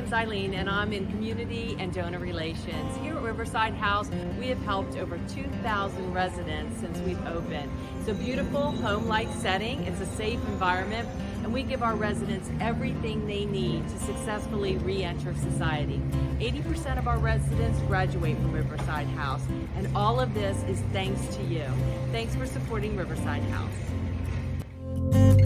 name's Eileen and I'm in Community and Donor Relations. Here at Riverside House, we have helped over 2,000 residents since we've opened. It's a beautiful home-like setting, it's a safe environment, and we give our residents everything they need to successfully re-enter society. 80% of our residents graduate from Riverside House, and all of this is thanks to you. Thanks for supporting Riverside House.